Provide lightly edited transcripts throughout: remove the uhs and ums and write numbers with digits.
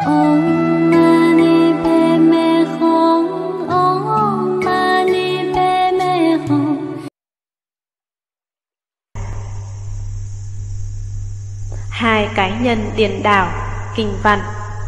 Om Mani Padme Hum. Om Mani Padme Hum. Hai cái nhân điền đảo. Kinh văn.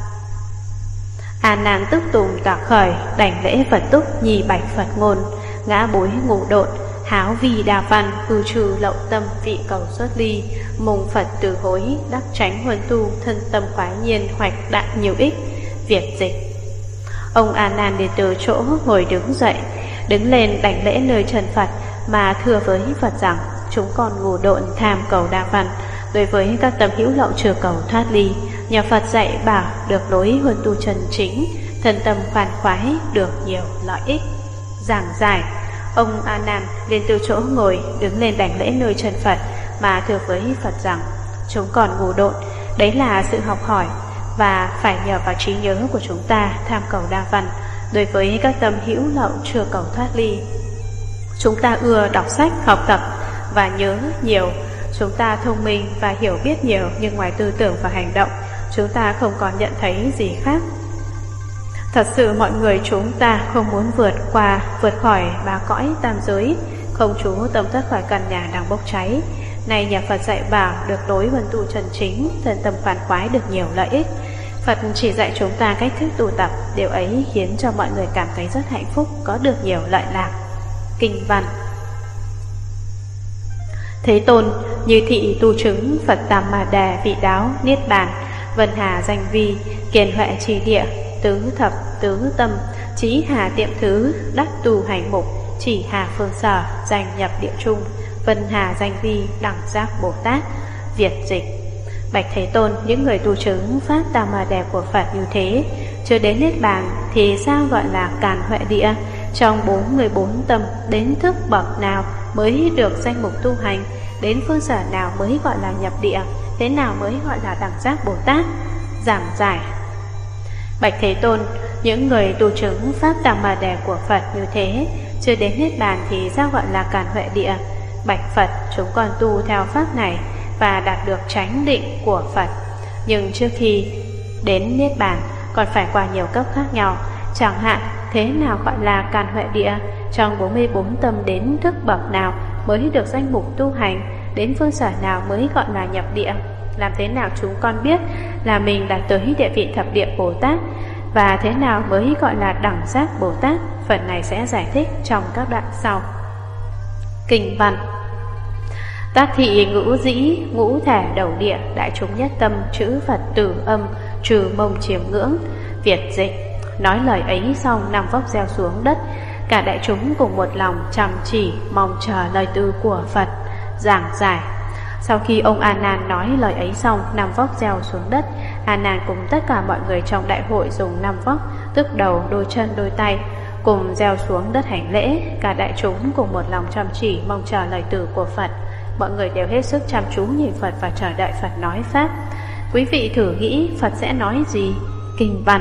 A Nan tức tùng tỏa khởi, đảnh lễ Phật túc, nhi bạch Phật ngôn, ngã bối ngủ độn, háo vì đà văn, cư trừ lậu tâm, vị cầu xuất ly, mong Phật từ hối, đắc tránh huân tu, thân tâm khoái nhiên, hoạch đại nhiều ích. Việt dịch. Ông A Nan đi từ chỗ ngồi đứng dậy, đứng lên đảnh lễ nơi trần Phật, mà thưa với Phật rằng: chúng con ngủ độn tham cầu đa văn, đối với các tâm hữu lậu trừ cầu thoát ly, nhờ Phật dạy bảo được lối huân tu chân chính, thân tâm khoan khoái, được nhiều lợi ích. Giảng giải. Ông A Nan lên từ chỗ ngồi đứng lên đảnh lễ nơi chân Phật, mà thưa với Phật rằng: chúng còn ngủ độn, đấy là sự học hỏi, và phải nhờ vào trí nhớ của chúng ta tham cầu đa văn, đối với các tâm hữu lậu chưa cầu thoát ly. Chúng ta ưa đọc sách, học tập và nhớ nhiều. Chúng ta thông minh và hiểu biết nhiều, nhưng ngoài tư tưởng và hành động, chúng ta không còn nhận thấy gì khác. Thật sự mọi người chúng ta không muốn vượt khỏi ba cõi tam giới, không trú tâm thất khỏi căn nhà đang bốc cháy. Này nhà Phật dạy bảo được lối huân tu chân chính, thân tâm khoan khoái, được nhiều lợi ích. Phật chỉ dạy chúng ta cách thức tu tập, điều ấy khiến cho mọi người cảm thấy rất hạnh phúc, có được nhiều lợi lạc. Kinh văn. Thế Tôn, như thị tu chứng Phật Tam Ma Đà vị đáo niết bàn, vân hà danh vi, kiền huệ trì địa, tứ thập tứ tâm, trí hà tiệm thứ, đắc tu hành mục, chỉ hà phương sở, danh nhập địa trung, vân hà danh vi, đẳng giác Bồ Tát. Việt dịch. Bạch Thế Tôn, những người tu chứng pháp Tam Ma Đà của Phật như thế, chưa đến niết bàn thì sao gọi là càn huệ địa? Trong 44 tâm, đến thức bậc nào mới được danh mục tu hành? Đến phương sở nào mới gọi là nhập địa? Thế nào mới gọi là đẳng giác Bồ Tát? Giảng giải. Bạch Thế Tôn, những người tu chứng pháp Tam Ma Đà của Phật như thế, chưa đến niết bàn thì sao gọi là càn huệ địa? Bạch Phật, chúng con tu theo pháp này và đạt được chánh định của Phật, nhưng trước khi đến niết bàn còn phải qua nhiều cấp khác nhau. Chẳng hạn, thế nào gọi là càn huệ địa? Trong 44 tâm đến thức bậc nào mới được danh mục tu hành? Đến phương sở nào mới gọi là nhập địa? Làm thế nào chúng con biết là mình đạt tới địa vị thập địa Bồ Tát? Và thế nào mới gọi là đẳng giác Bồ Tát? Phần này sẽ giải thích trong các đoạn sau. Kinh văn. Tác thị ngũ dĩ, ngũ thể đầu địa, đại chúng nhất tâm, chữ Phật tử âm, trừ mông chiếm ngưỡng. Việt dịch. Nói lời ấy xong, nằm vóc gieo xuống đất, cả đại chúng cùng một lòng chăm chỉ mong chờ lời từ của Phật. Giảng giải. Sau khi ông A Nan nói lời ấy xong, nằm vóc gieo xuống đất, A Nan cùng tất cả mọi người trong đại hội dùng nằm vóc, tức đầu, đôi chân, đôi tay, cùng gieo xuống đất hành lễ. Cả đại chúng cùng một lòng chăm chỉ mong chờ lời từ của Phật. Mọi người đều hết sức chăm chú nhìn Phật và chờ đợi Phật nói pháp. Quý vị thử nghĩ Phật sẽ nói gì? Kinh văn.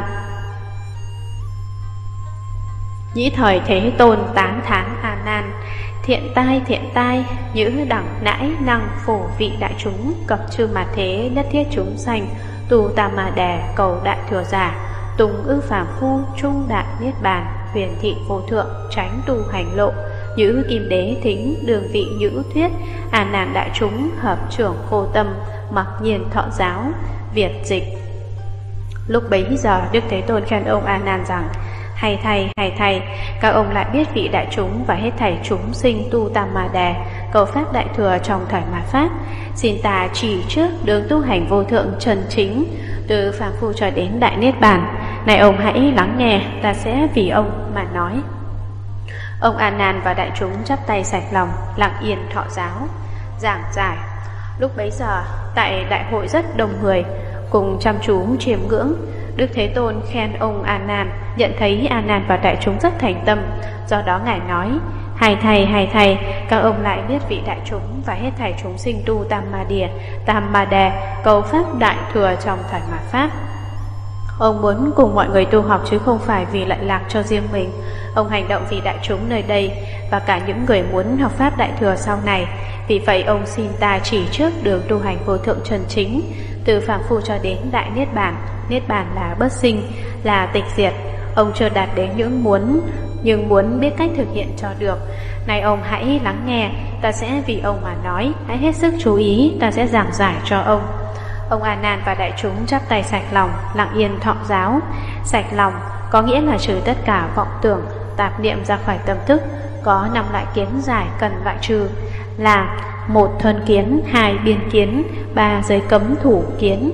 Nhĩ thời Thế Tôn tán thán A Nan: thiện tai, nhữ đẳng nãi năng phổ vị đại chúng, cập chư mà thế nhất thiết chúng sanh, tu Tam Ma Đà cầu đại thừa giả, tùng ư phàm phu trung đại niết bàn, huyền thị vô thượng tránh tu hành lộ, nhữ kim đế thính đường vị nhữ thuyết, A Nan đại chúng hợp trưởng khô tâm, mặc nhiên thọ giáo. Việt dịch. Lúc bấy giờ Đức Thế Tôn khen ông A Nan rằng: hay thay, các ông lại biết vị đại chúng và hết thảy chúng sinh tu Tam Ma Đà cầu pháp đại thừa trong thời mạt Pháp. Xin ta chỉ trước đường tu hành vô thượng chân chính, từ phàm phu cho đến đại niết bàn. Này ông hãy lắng nghe, ta sẽ vì ông mà nói. Ông A Nan và đại chúng chắp tay sạch lòng, lặng yên thọ giáo. Giảng giải. Lúc bấy giờ tại đại hội rất đông người cùng chăm chú chiêm ngưỡng. Đức Thế Tôn khen ông A Nan, nhận thấy A Nan và đại chúng rất thành tâm, do đó ngài nói: hay thay, các ông lại biết vị đại chúng và hết thảy chúng sinh tu Tam Ma Đà cầu pháp đại thừa trong thời mạt Pháp. Ông muốn cùng mọi người tu học chứ không phải vì lợi lạc cho riêng mình. Ông hành động vì đại chúng nơi đây và cả những người muốn học pháp đại thừa sau này. Vì vậy ông xin ta chỉ trước đường tu hành vô thượng chân chính, từ phàm phu cho đến đại niết bàn. Niết bàn là bất sinh, là tịch diệt. Ông chưa đạt đến những nhưng muốn biết cách thực hiện cho được. Này ông hãy lắng nghe, ta sẽ vì ông mà nói, hãy hết sức chú ý, ta sẽ giảng giải cho ông. Ông A Nan và đại chúng chắp tay sạch lòng, lặng yên thọ giáo. Sạch lòng có nghĩa là trừ tất cả vọng tưởng, tạp niệm ra khỏi tâm thức. Có 5 loại kiến giải cần loại trừ là: 1. Thân kiến, 2. Biên kiến, 3. Giới cấm thủ kiến,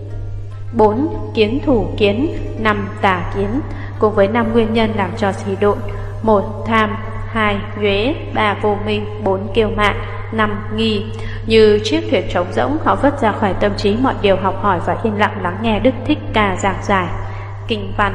4. Kiến thủ kiến, 5. Tà kiến, cùng với 5 nguyên nhân làm cho xỉ độn: 1. Tham, 2. Nhuế, 3. Vô minh, 4. Kiêu mạn, 5. Nghi. Như chiếc thuyền trống rỗng, họ vứt ra khỏi tâm trí mọi điều học hỏi và yên lặng lắng nghe Đức Thích Ca giảng giải. Kinh văn.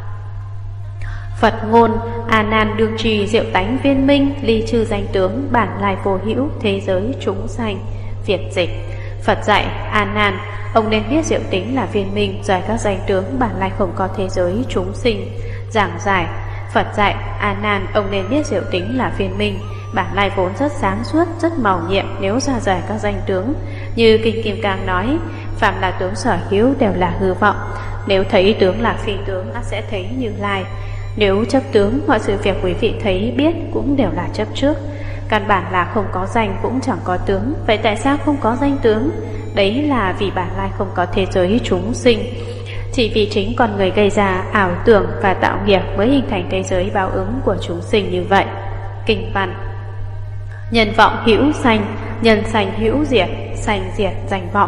Phật ngôn: A Nan đương trì diệu tánh viên minh, ly trừ danh tướng, bản lai vô hữu, thế giới chúng sanh. Việt dịch. Phật dạy: A Nan, ông nên biết diệu tính là viên minh, rời các danh tướng, bản lai không có thế giới chúng sinh. Giảng giải. Phật dạy: A Nan, ông nên biết diệu tính là viên minh, bản lai vốn rất sáng suốt, rất màu nhiệm, nếu ra rời các danh tướng. Như Kinh Kim Cang nói: phàm là tướng sở hữu đều là hư vọng, nếu thấy tướng là phi tướng, ắt sẽ thấy Như Lai. Nếu chấp tướng, mọi sự việc quý vị thấy biết cũng đều là chấp trước. Căn bản là không có danh cũng chẳng có tướng. Vậy tại sao không có danh tướng? Đấy là vì bản lai không có thế giới chúng sinh. Chỉ vì chính con người gây ra ảo tưởng và tạo nghiệp mới hình thành thế giới báo ứng của chúng sinh như vậy. Kinh văn. Nhân vọng hữu sanh, nhân sanh hữu diệt, sanh diệt danh vọng.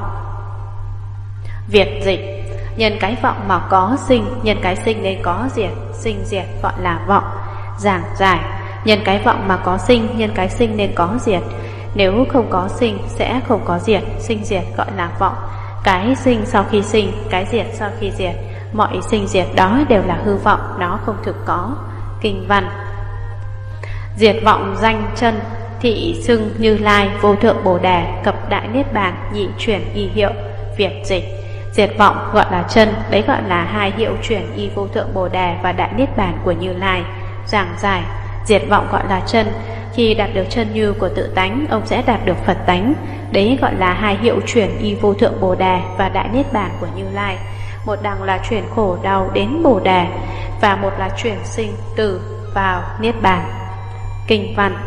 Việt dịch. Nhân cái vọng mà có sinh, nhân cái sinh nên có diệt, sinh diệt gọi là vọng. Giảng giải. Nhân cái vọng mà có sinh, nhân cái sinh nên có diệt. Nếu không có sinh sẽ không có diệt, sinh diệt gọi là vọng. Cái sinh sau khi sinh, cái diệt sau khi diệt, mọi sinh diệt đó đều là hư vọng, nó không thực có. Kinh văn. Diệt vọng danh chân, thị xưng Như Lai, vô thượng Bồ Đề, cập đại niết bàn, nhị chuyển y hiệu. Việt dịch. Diệt vọng gọi là chân, đấy gọi là 2 hiệu chuyển y vô thượng Bồ Đề và đại niết bàn của Như Lai. Giảng giải. Diệt vọng gọi là chân, khi đạt được chân như của tự tánh, ông sẽ đạt được Phật tánh. Đấy gọi là 2 hiệu chuyển y vô thượng Bồ Đề và đại niết bàn của Như Lai. Một đằng là chuyển khổ đau đến Bồ Đề, và một là chuyển sinh tử vào niết bàn. Kinh văn.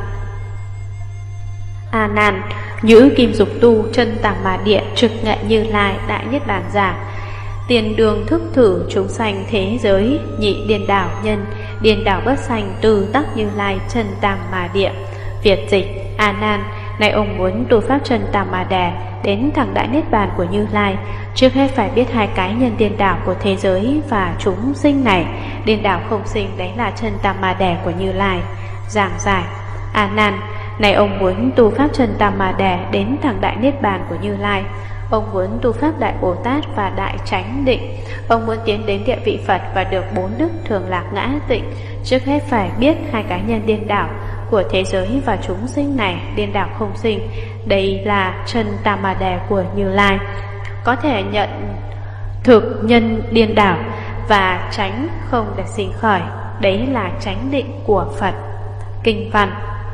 A Nan, nhữ kim dục tu, chân tàng mà địa, trực nghệ Như Lai, đại niết bàn giả. Tiền đường thức thử chúng sanh thế giới, nhị điên đảo nhân, điên đảo bất sanh, từ tắc Như Lai, chân tàng mà địa. Việt dịch. A Nan, này ông muốn tu pháp chân tàng mà đè đến thẳng đại niết bàn của Như Lai, trước hết phải biết 2 cái nhân điên đảo của thế giới và chúng sinh này. Điên đảo không sinh, đấy là chân tàng mà đè của Như Lai. Giảng giải. A Nan, này ông muốn tu pháp chân tam ma đè đến thẳng đại niết bàn của Như Lai. Ông muốn tu pháp đại Bồ Tát và đại chánh định. Ông muốn tiến đến địa vị Phật và được 4 đức thường lạc ngã tịnh. Trước hết phải biết 2 cái nhân điên đảo của thế giới và chúng sinh này, điên đảo không sinh. Đây là chân tam ma đè của Như Lai. Có thể nhận thực nhân điên đảo và tránh không để sinh khởi. Đấy là chánh định của Phật. Kinh văn.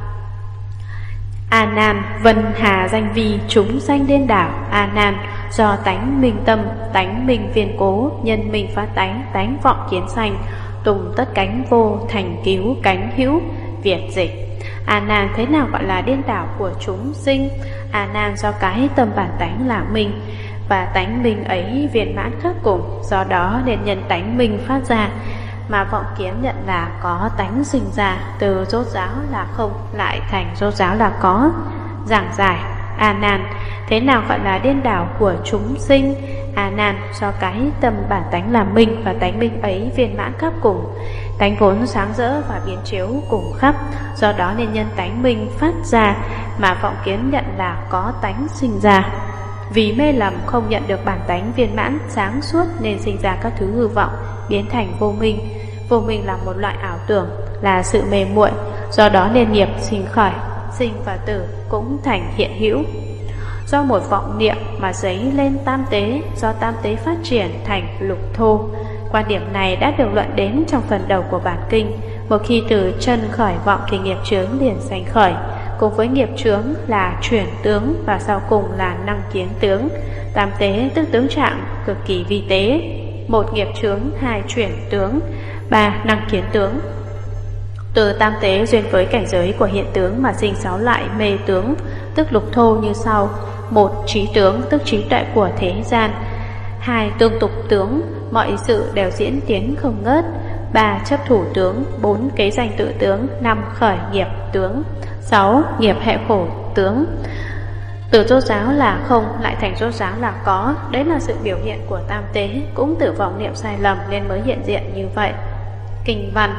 A Nan, vân hà danh vi, chúng sanh điên đảo. A Nan, do tánh minh tâm, tánh minh viên cố, nhân minh phá tánh, tánh vọng kiến sanh, tùng tất cánh vô, thành cứu cánh hữu. Việt dịch. A Nan, thế nào gọi là điên đảo của chúng sinh? A Nan, do cái tâm bản tánh là minh, và tánh minh ấy viên mãn khắc cùng, do đó nên nhân tánh minh phát ra, mà vọng kiến nhận là có tánh sinh ra, từ rốt ráo là không lại thành rốt ráo là có. Giảng giải. A Nan, thế nào gọi là điên đảo của chúng sinh? A Nan, do cái tâm bản tánh là minh, và tánh minh ấy viên mãn khắp cùng, tánh vốn sáng rỡ và biến chiếu cùng khắp, do đó nên nhân tánh minh phát ra, mà vọng kiến nhận là có tánh sinh ra. Vì mê lầm không nhận được bản tánh viên mãn sáng suốt nên sinh ra các thứ hư vọng, biến thành vô minh. Vô minh là một loại ảo tưởng, là sự mê muội, do đó nên nghiệp sinh khởi, sinh và tử cũng thành hiện hữu. Do một vọng niệm mà dấy lên tam tế, do tam tế phát triển thành lục thô. Quan điểm này đã được luận đến trong phần đầu của bản kinh. Một khi từ chân khởi vọng thì nghiệp chướng liền sanh khởi. cùng với nghiệp chướng là chuyển tướng và sau cùng là năng kiến tướng. Tam tế tức tướng trạng cực kỳ vi tế. 1 nghiệp chướng, 2 chuyển tướng, 3 năng kiến tướng. Từ tam tế duyên với cảnh giới của hiện tướng mà sinh 6 loại mê tướng tức lục thô như sau: 1 trí tướng tức trí tuệ của thế gian, 2 tương tục tướng, mọi sự đều diễn tiến không ngớt, 3 chấp thủ tướng, 4 kế danh tự tướng, 5 khởi nghiệp tướng, 6 nghiệp hệ khổ tướng. Từ rốt ráo là không lại thành rốt ráo là có, đấy là sự biểu hiện của tam tế, cũng từ vọng niệm sai lầm nên mới hiện diện như vậy. Kinh văn: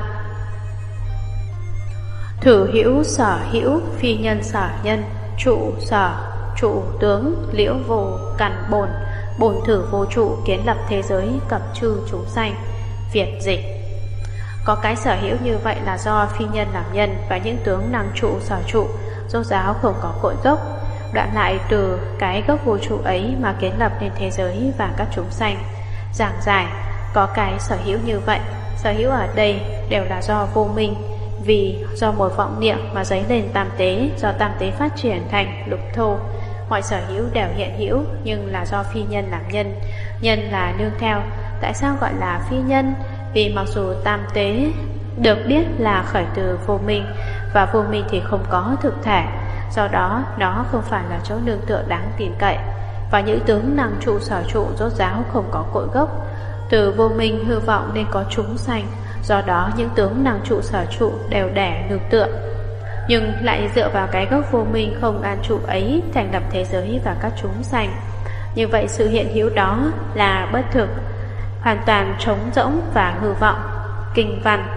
thử hữu sở hữu, phi nhân sở nhân, trụ sở trụ tướng, liễu vô cằn bồn, bồn thử vô trụ, kiến lập thế giới cập chư chúng sanh. Việt dịch: có cái sở hữu như vậy là do phi nhân làm nhân và những tướng năng trụ sở trụ, rốt ráo không có cội gốc, đoạn lại từ cái gốc vô trụ ấy mà kiến lập nên thế giới và các chúng sanh. Giảng giải: có cái sở hữu như vậy, sở hữu ở đây đều là do vô minh, vì do một vọng niệm mà dấy lên tam tế, do tam tế phát triển thành lục thô. Mọi sở hữu đều hiện hữu nhưng là do phi nhân làm nhân, nhân là nương theo. Tại sao gọi là phi nhân? Vì mặc dù tam tế được biết là khởi từ vô minh, và vô minh thì không có thực thể, do đó nó không phải là chỗ nương tựa đáng tin cậy. Và những tướng năng trụ sở trụ rốt ráo không có cội gốc, từ vô minh hư vọng nên có chúng sanh, do đó những tướng năng trụ sở trụ đều đẻ nương tựa, nhưng lại dựa vào cái gốc vô minh không an trụ ấy thành lập thế giới và các chúng sanh. Như vậy sự hiện hữu đó là bất thực, hoàn toàn trống rỗng và hư vọng. Kinh văn: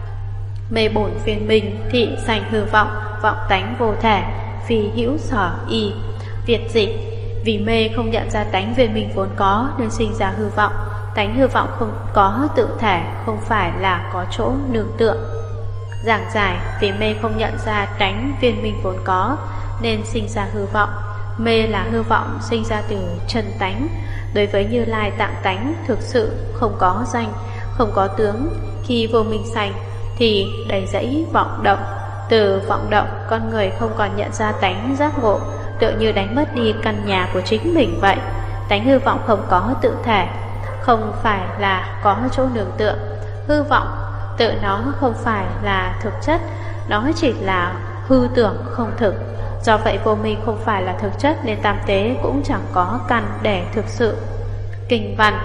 mê bổn phiên minh, thị sanh hư vọng, vọng tánh vô thể, phi hữu sở y. Việt dịch: vì mê không nhận ra tánh viên minh vốn có nên sinh ra hư vọng. Tánh hư vọng không có tự thể, không phải là có chỗ nương tựa. Giảng giải: vì mê không nhận ra tánh viên minh vốn có nên sinh ra hư vọng. Mê là hư vọng sinh ra từ chân tánh. Đối với Như Lai tạng tánh thực sự không có danh, không có tướng. Khi vô minh sanh thì đầy dẫy vọng động. Từ vọng động, con người không còn nhận ra tánh giác ngộ, tựa như đánh mất đi căn nhà của chính mình vậy. Tánh hư vọng không có tự thể, không phải là có chỗ nương tựa. Hư vọng tự nó không phải là thực chất, nó chỉ là hư tưởng không thực. Do vậy vô minh không phải là thực chất nên tam tế cũng chẳng có căn để thực sự. Kinh văn: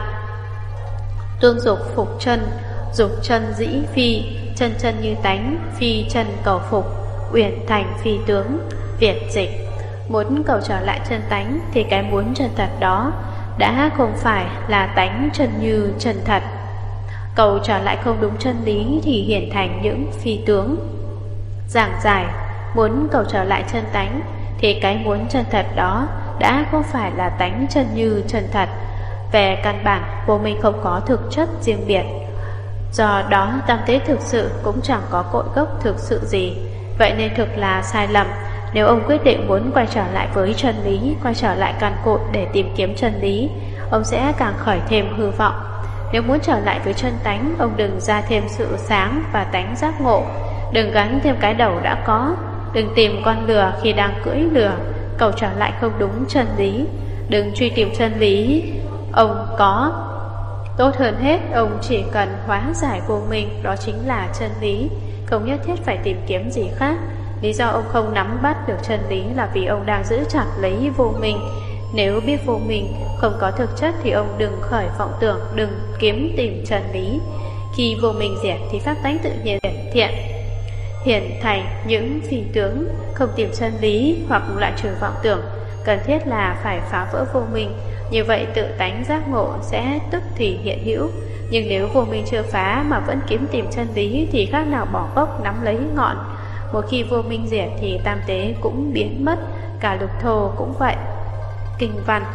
tương dục phục chân, dục chân dĩ phi, chân chân như tánh, phi chân cầu phục, uyển thành phi tướng. Việt dịch: muốn cầu trở lại chân tánh thì cái muốn chân thật đó đã không phải là tánh chân như chân thật. Cầu trở lại không đúng chân lý thì hiển thành những phi tướng. Giảng giải: muốn cầu trở lại chân tánh thì cái muốn chân thật đó đã không phải là tánh chân như chân thật. Về căn bản, vô minh không có thực chất riêng biệt, do đó tam tế thực sự cũng chẳng có cội gốc thực sự gì. Vậy nên thực là sai lầm. Nếu ông quyết định muốn quay trở lại với chân lý, quay trở lại căn cội để tìm kiếm chân lý, ông sẽ càng khởi thêm hư vọng. Nếu muốn trở lại với chân tánh, ông đừng ra thêm sự sáng và tánh giác ngộ, đừng gắn thêm cái đầu đã có, đừng tìm con lừa khi đang cưỡi lừa, cầu trở lại không đúng chân lý, đừng truy tìm chân lý ông có. Tốt hơn hết, ông chỉ cần hóa giải vô minh, đó chính là chân lý, không nhất thiết phải tìm kiếm gì khác. Lý do ông không nắm bắt được chân lý là vì ông đang giữ chặt lấy vô minh. Nếu biết vô minh không có thực chất thì ông đừng khởi vọng tưởng, đừng kiếm tìm chân lý. Khi vô minh diệt thì pháp tánh tự nhiên thiện hiển thành những phi tướng. Không tìm chân lý hoặc loại trừ vọng tưởng, cần thiết là phải phá vỡ vô minh. Như vậy tự tánh giác ngộ sẽ tức thì hiện hữu. Nhưng nếu vô minh chưa phá mà vẫn kiếm tìm chân lý thì khác nào bỏ gốc nắm lấy ngọn. Một khi vô minh diệt thì tam tế cũng biến mất, cả lục thô cũng vậy. Kinh văn: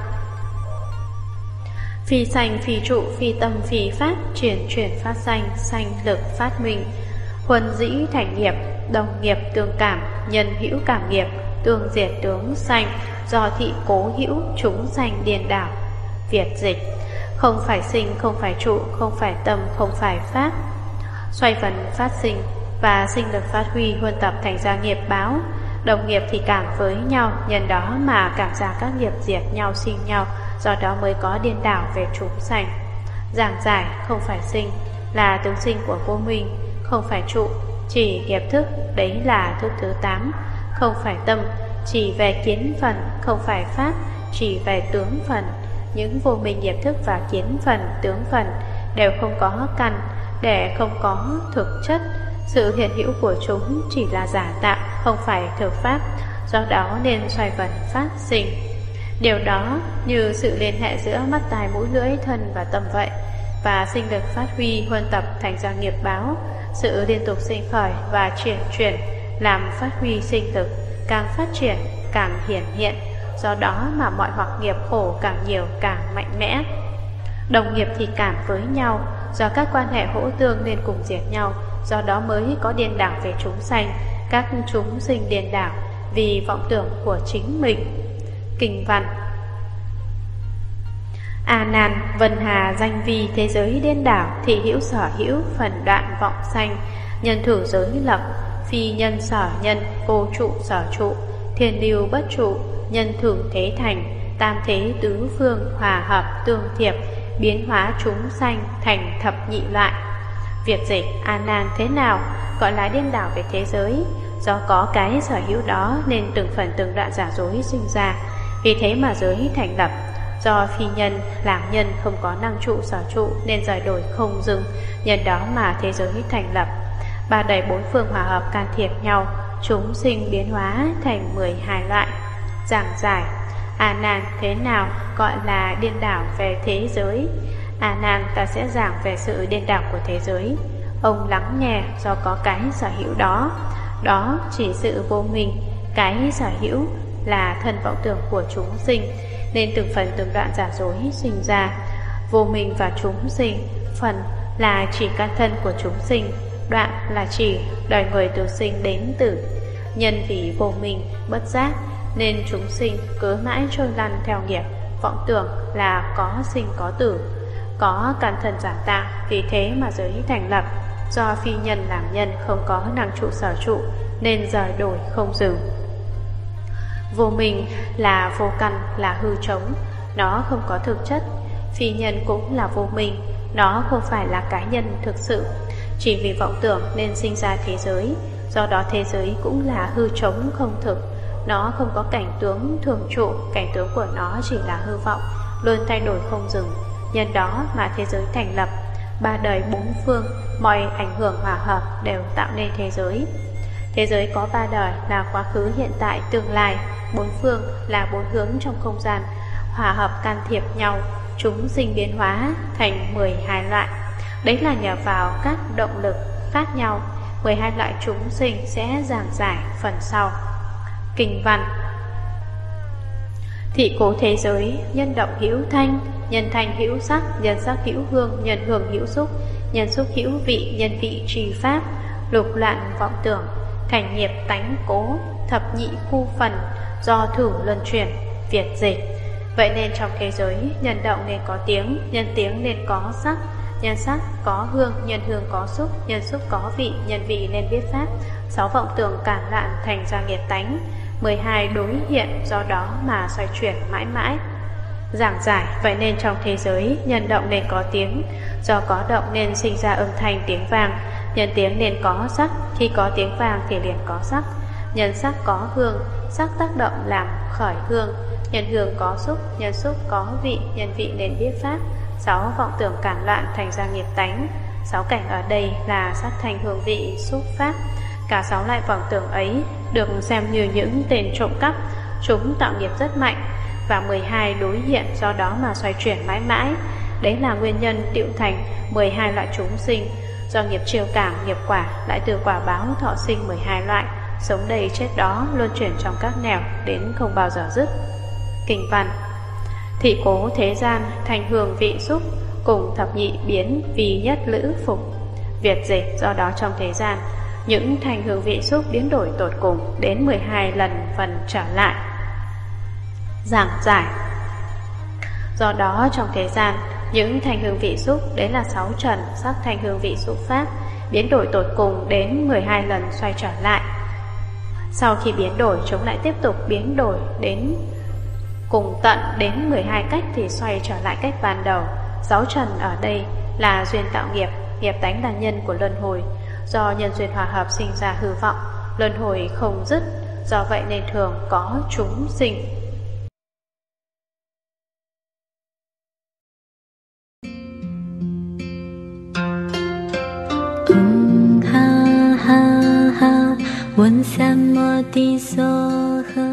phi sanh phi trụ, phi tâm phi pháp, chuyển phát sanh, sanh lực phát minh. Huân dĩ thành nghiệp, đồng nghiệp tương cảm, nhân hữu cảm nghiệp, tương diệt tướng sanh, do thị cố hữu, chúng sanh điên đảo. Việt dịch: không phải sinh, không phải trụ, không phải tâm, không phải pháp. Xoay vần phát sinh và sinh lực phát huy huân tập thành ra nghiệp báo. Đồng nghiệp thì cảm với nhau, nhân đó mà cảm giác các nghiệp diệt nhau sinh nhau, do đó mới có điên đảo về chúng sanh. Giảng giải không phải sinh, là tướng sinh của vô minh, không phải trụ, chỉ nghiệp thức, đấy là thức thứ 8. Không phải tâm, chỉ về kiến phần, không phải pháp, chỉ về tướng phần. Những vô minh nghiệp thức và kiến phần, tướng phần đều không có căn, để không có thực chất. Sự hiện hữu của chúng chỉ là giả tạo, không phải thực pháp, do đó nên xoay vần phát sinh. Điều đó như sự liên hệ giữa mắt tai mũi lưỡi thân và tâm vậy, và sinh lực phát huy huân tập thành ra nghiệp báo. Sự liên tục sinh khởi và chuyển làm phát huy sinh lực, càng phát triển càng hiển hiện, do đó mà mọi hoặc nghiệp khổ càng nhiều càng mạnh mẽ. Đồng nghiệp thì cảm với nhau, do các quan hệ hỗ tương nên cùng diệt nhau, do đó mới có điên đảo về chúng sanh. Các chúng sinh điên đảo vì vọng tưởng của chính mình. Kinh văn: A Nan, Vân Hà danh vi thế giới điên đảo, thị hữu sở hữu, phần đoạn vọng sanh, nhân thử giới lập, phi nhân sở nhân, vô trụ sở trụ, thiên lưu bất trụ, nhân thử thế thành, tam thế tứ phương hòa hợp tương thiệp, biến hóa chúng sanh thành thập nhị loại. Việc dịch: A Nan, thế nào gọi là điên đảo về thế giới? Do có cái sở hữu đó nên từng phần từng đoạn giả dối sinh ra, vì thế mà giới thành lập. Do phi nhân làm nhân không có năng trụ sở trụ nên rời đổi không dừng, nhân đó mà thế giới thành lập. Ba đầy bốn phương hòa hợp can thiệp nhau, chúng sinh biến hóa thành 12 loại. Giảng giải: A Nan, thế nào gọi là điên đảo về thế giới? A Nan, ta sẽ giảng về sự điên đảo của thế giới. Ông lắng nghe, do có cái sở hữu đó. Đó chỉ sự vô minh. Cái sở hữu là thân vọng tưởng của chúng sinh, nên từng phần từng đoạn giả dối sinh ra. Vô minh và chúng sinh, phần là chỉ căn thân của chúng sinh, đoạn là chỉ đời người từ sinh đến tử. Nhân vì vô minh bất giác nên chúng sinh cứ mãi trôi lăn theo nghiệp, vọng tưởng là có sinh có tử, có căn thân giả tạo, vì thế mà giới thành lập. Do phi nhân làm nhân không có năng trụ sở trụ nên rời đổi không dừng. Vô minh là vô căn, là hư trống, nó không có thực chất. Phi nhân cũng là vô minh, nó không phải là cá nhân thực sự, chỉ vì vọng tưởng nên sinh ra thế giới. Do đó thế giới cũng là hư trống không thực, nó không có cảnh tướng thường trụ, cảnh tướng của nó chỉ là hư vọng, luôn thay đổi không dừng. Nhân đó mà thế giới thành lập. Ba đời bốn phương, mọi ảnh hưởng hòa hợp đều tạo nên thế giới. Thế giới có ba đời là quá khứ, hiện tại, tương lai. Bốn phương là bốn hướng trong không gian, hòa hợp can thiệp nhau, chúng sinh biến hóa thành 12 loại. Đấy là nhờ vào các động lực khác nhau. 12 loại chúng sinh sẽ giảng giải phần sau. Kinh văn: Thị cố thế giới, nhân động hữu thanh, nhân thanh hữu sắc, nhân sắc hữu hương, nhân hương hữu xúc, nhân xúc hữu vị, nhân vị trì pháp, lục loạn vọng tưởng, thành nghiệp tánh cố, thập nhị khu phần, do thử luân chuyển. Việt dịch: Vậy nên trong thế giới, nhân động nên có tiếng, nhân tiếng nên có sắc, nhân sắc có hương, nhân hương có xúc, nhân xúc có vị, nhân vị nên biết pháp. 6 vọng tưởng cản loạn thành ra nghiệp tánh, 12 đối hiện, do đó mà xoay chuyển mãi mãi. Giảng giải: Vậy nên trong thế giới, nhân động nên có tiếng, do có động nên sinh ra âm thanh tiếng vang, nhân tiếng nên có sắc, khi có tiếng vang thì liền có sắc, nhân sắc có hương, sắc tác động làm khởi hương, nhân hương có xúc, nhân xúc có vị, nhân vị nên biết pháp. 6 vọng tưởng cản loạn thành ra nghiệp tánh. 6 cảnh ở đây là sắc thanh hương vị xúc pháp. Cả 6 loại vọng tưởng ấy được xem như những tên trộm cắp, chúng tạo nghiệp rất mạnh, và 12 đối hiện, do đó mà xoay chuyển mãi mãi. Đấy là nguyên nhân tựu thành 12 loại chúng sinh. Do nghiệp chiêu cảm, nghiệp quả lại từ quả báo thọ sinh 12 loại, sống đây chết đó, luân chuyển trong các nẻo đến không bao giờ dứt. Kinh văn: Thị cố thế gian, thành hương vị xúc, cùng thập nhị biến vì nhất lữ phục. Việt dịch: Do đó trong thế gian, những thành hương vị xúc biến đổi tột cùng đến 12 lần phần trở lại. Giảng giải: Do đó trong thế gian, những thành hương vị xúc, đấy là 6 trần sắc thành hương vị xúc pháp, biến đổi tột cùng đến 12 lần xoay trở lại. Sau khi biến đổi, chúng lại tiếp tục biến đổi đến cùng tận đến 12 cách thì xoay trở lại cách ban đầu. Dấu trần ở đây là duyên tạo nghiệp, nghiệp tánh là nhân của luân hồi. Do nhân duyên hòa hợp sinh ra hư vọng, luân hồi không dứt, do vậy nên thường có chúng sinh. ha ha ha, 问三摩地所呵。